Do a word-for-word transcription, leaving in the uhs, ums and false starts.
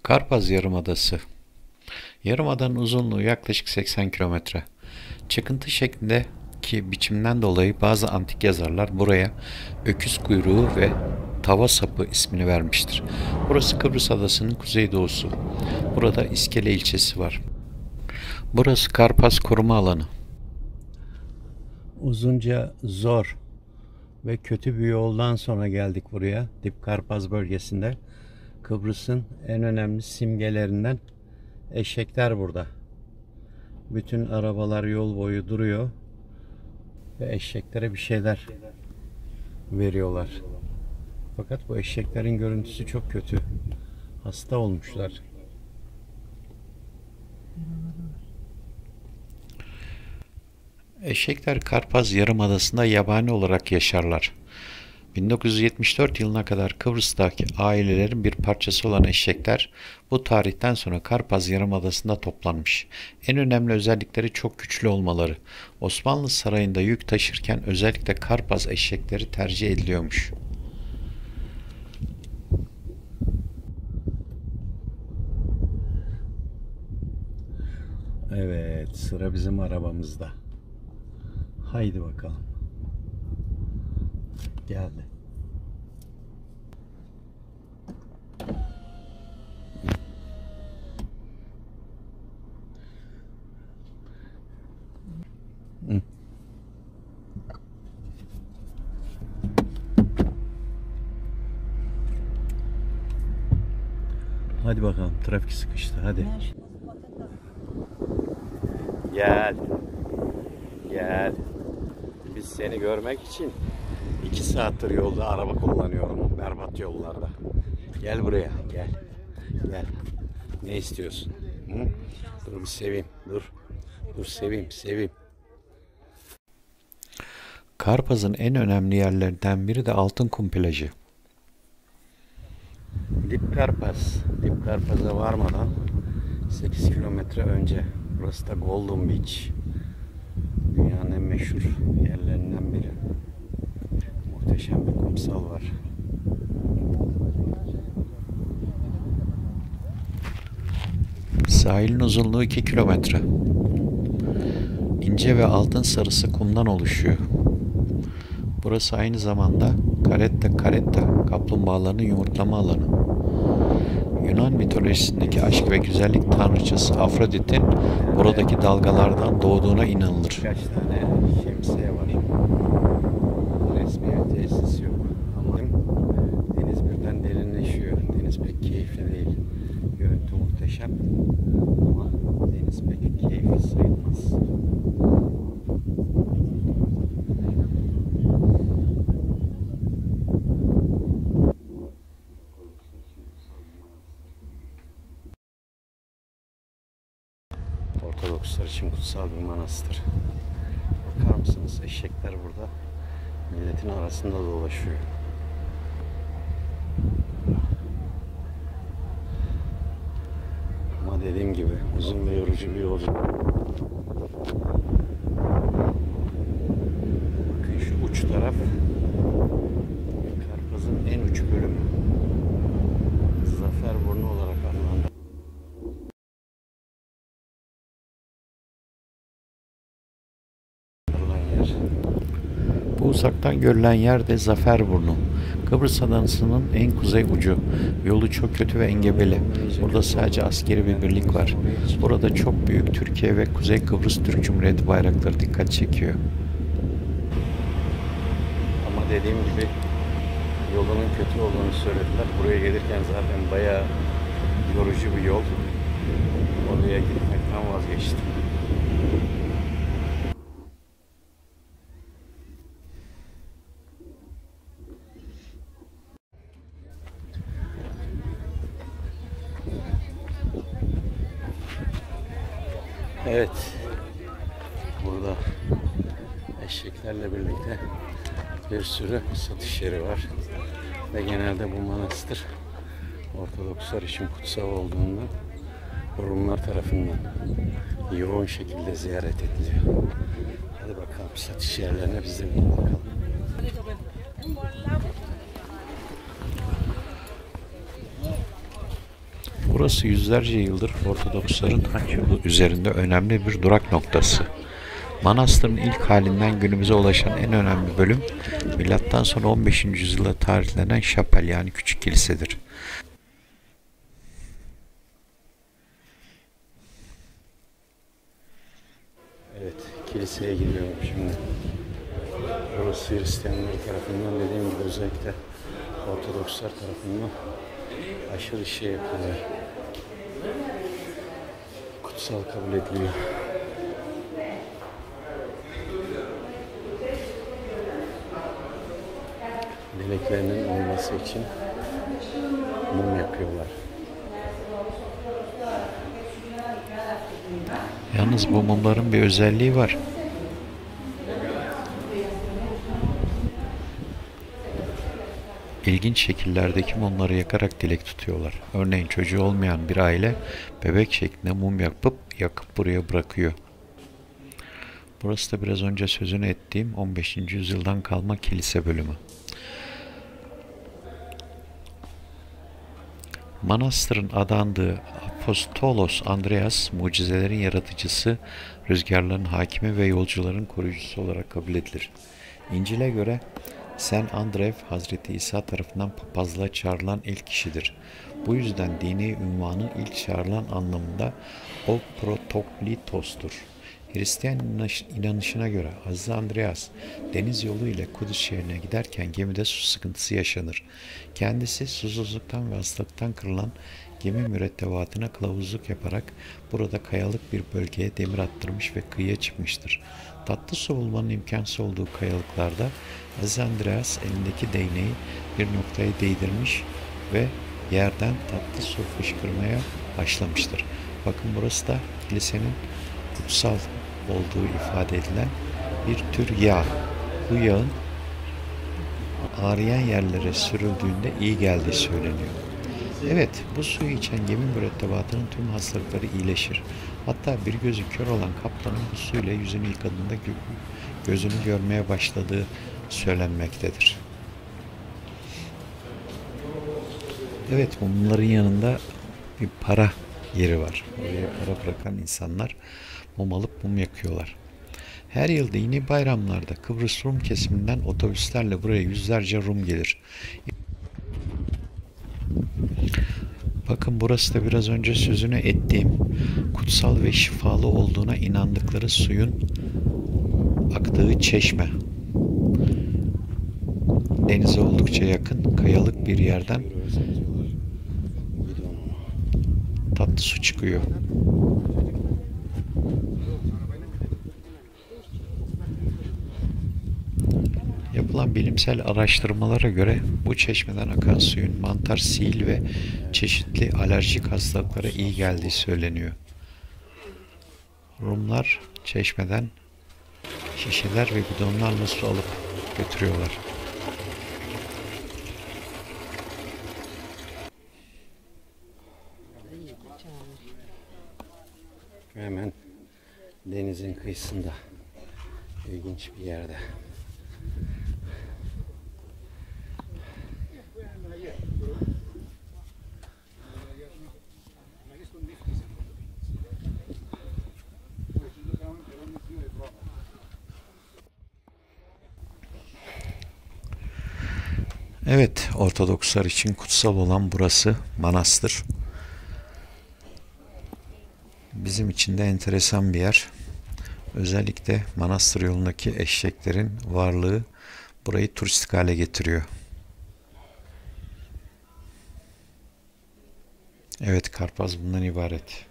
Karpaz Yarımadası. Yarımadanın uzunluğu yaklaşık seksen kilometre. Çıkıntı şeklindeki biçimden dolayı bazı antik yazarlar buraya öküz kuyruğu ve tava sapı ismini vermiştir. Burası Kıbrıs Adası'nın kuzeydoğusu. Burada İskele ilçesi var. Burası Karpaz Koruma Alanı. Uzunca zor ve kötü bir yoldan sonra geldik buraya. Dip Karpaz bölgesinde. Kıbrıs'ın en önemli simgelerinden eşekler burada. Bütün arabalar yol boyu duruyor ve eşeklere bir şeyler veriyorlar. Fakat bu eşeklerin görüntüsü çok kötü. Hasta olmuşlar. Eşekler Karpaz Yarımadası'nda yabani olarak yaşarlar. bin dokuz yüz yetmiş dört yılına kadar Kıbrıs'taki ailelerin bir parçası olan eşekler bu tarihten sonra Karpaz Yarımadası'nda toplanmış. En önemli özellikleri çok güçlü olmaları. Osmanlı sarayında yük taşırken özellikle Karpaz eşekleri tercih ediliyormuş. Evet, sıra bizim arabamızda. Haydi bakalım. Geldi. Hı. Hadi bakalım, trafik sıkıştı, hadi. Gel. Gel. Biz seni görmek için iki saattir yolda araba kullanıyorum. Berbat yollarda. Gel buraya, gel. Gel. Ne istiyorsun? Hı? Dur bir seveyim, dur. Dur seveyim, seveyim. Karpaz'ın en önemli yerlerinden biri de Altınkum plajı. Dip Karpaz. Dip Karpaz'a varmadan sekiz kilometre önce. Burası da Golden Beach. Dünyanın en meşhur yerlerinden biri. Muhteşem bir kumsal var. Sahilin uzunluğu iki kilometre. İnce ve altın sarısı kumdan oluşuyor. Burası aynı zamanda Caretta Caretta kaplumbağalarının yumurtlama alanı. Yunan mitolojisindeki aşk ve güzellik tanrıçası Afrodit'in buradaki dalgalardan doğduğuna inanılır. Kaç tane şemsiye var. Resmi bir tesis yok. Ama deniz birden derinleşiyor. Deniz pek keyifli değil. Görüntü muhteşem. Ama deniz pek keyifli sayılmaz. Ortodokslar için kutsal bir manastır. Bakar mısınız? Eşekler burada milletin arasında dolaşıyor. Ama dediğim gibi uzun ve yorucu bir yolculuk. Bakın şu uç taraf Karpaz'ın en uç bölümü. Zaferburnu olarak adlandırılıyor. Bu uzaktan görülen yer de Zaferburnu. Kıbrıs Adası'nın en kuzey ucu. Yolu çok kötü ve engebeli. Burada sadece askeri bir birlik var. Burada çok büyük Türkiye ve Kuzey Kıbrıs Türk Cumhuriyeti bayrakları dikkat çekiyor. Ama dediğim gibi yolunun kötü olduğunu söylediler. Buraya gelirken zaten bayağı yorucu bir yol. Oraya gitmekten vazgeçtim. Evet, burada eşeklerle birlikte bir sürü satış yeri var ve genelde bu manastır Ortodokslar için kutsal olduğundan Rumlar tarafından yoğun şekilde ziyaret ediliyor. Hadi bakalım satış yerlerine biz de bir bakalım. Burası yüzlerce yıldır Ortodoksların haç yolu üzerinde önemli bir durak noktası. Manastırın ilk halinden günümüze ulaşan en önemli bölüm, milattan sonra on beşinci yüzyılda tarihlenen şapel yani küçük kilisedir. Evet, kiliseye gidiyorum şimdi. Burası Hristiyanlar tarafından, dediğim gibi özellikle Ortodokslar tarafından aşırı şey yapılıyor. Kutsal kabul ediliyor. Dileklerinin olması için mum yapıyorlar. Yalnız bu mumların bir özelliği var. İlginç şekillerdeki mumları yakarak dilek tutuyorlar. Örneğin çocuğu olmayan bir aile bebek şeklinde mum yapıp yakıp buraya bırakıyor. Burası da biraz önce sözünü ettiğim on beşinci yüzyıldan kalma kilise bölümü. Manastırın adandığı Apostolos Andreas, mucizelerin yaratıcısı, rüzgarların hakimi ve yolcuların koruyucusu olarak kabul edilir. İncil'e göre Saint Andrew, Hazreti İsa tarafından papazlığa çağrılan ilk kişidir. Bu yüzden dini ünvanı ilk çağrılan anlamında o protoklitostur. Hristiyan inanışına göre Aziz Andreas deniz yolu ile Kudüs şehrine giderken gemide su sıkıntısı yaşanır. Kendisi susuzluktan ve hastalıktan kırılan gemi mürettebatına kılavuzluk yaparak burada kayalık bir bölgeye demir attırmış ve kıyıya çıkmıştır. Tatlı su bulmanın imkansız olduğu kayalıklarda Aziz Andreas elindeki değneği bir noktaya değdirmiş ve yerden tatlı su fışkırmaya başlamıştır. Bakın burası da kilisenin kutsal olduğu ifade edilen bir tür yağ. Bu yağın ağrıyan yerlere sürüldüğünde iyi geldiği söyleniyor. Evet, bu suyu içen gemi mürettebatının tüm hastalıkları iyileşir. Hatta bir gözü kör olan kaptanın bu suyla yüzünü yıkadığında gözünü görmeye başladığı söylenmektedir. Evet, bunların yanında bir para yeri var. Oraya para bırakan insanlar mum alıp mum yakıyorlar. Her yıl dini bayramlarda Kıbrıs Rum kesiminden otobüslerle buraya yüzlerce Rum gelir. Bakın burası da biraz önce sözünü ettiğim kutsal ve şifalı olduğuna inandıkları suyun aktığı çeşme. Denize oldukça yakın, kayalık bir yerden tatlı su çıkıyor. Yapılan bilimsel araştırmalara göre bu çeşmeden akan suyun mantar, sil ve çeşitli alerjik hastalıklara iyi geldiği söyleniyor. Rumlar çeşmeden şişeler ve bidonlarla su alıp götürüyorlar. Hemen denizin kıyısında, ilginç bir yerde. Evet, Ortodokslar için kutsal olan burası manastır. Bizim için de enteresan bir yer. Özellikle manastır yolundaki eşeklerin varlığı burayı turistik hale getiriyor. Evet, Karpaz bundan ibaret.